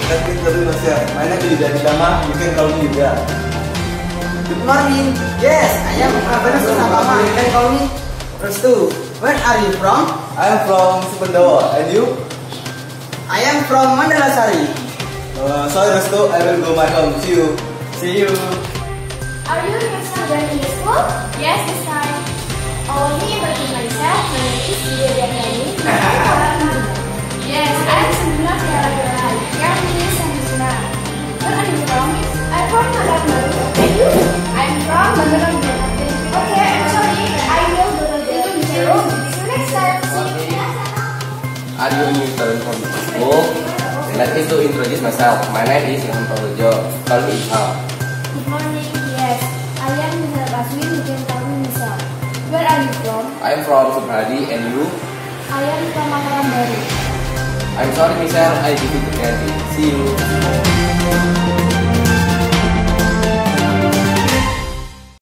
let me introduce myself. My name is Dama. You can call me Yuda. Good morning. Yes, I am Restu Napama. You can call me Restu. Where are you from? I am from Supendawa. And you? I am from Mandalasari. Sorry Restu, I will go my home. See you. See you. Are you your student in school? Yes, this time. Let me introduce myself. My name is Yuda Diandani. Yes, I am Sembina Tiara Gerai. Your name is Sembina. Where are you from? I'm from Mandalay. And you? I'm from Mandalay. Okay, I'm sorry. I will go to the room. See you next time. See you. Are you a new student from the school? Let me to introduce myself. My name is Ilham Prabowo. Call me Ilham. Good morning. Yes, I am Mr. Baswin. You can call me Misa. Where are you from? I am from Subradi and you? I am from Makaram Baru. I'm sorry Michelle, I give you the candy. See you.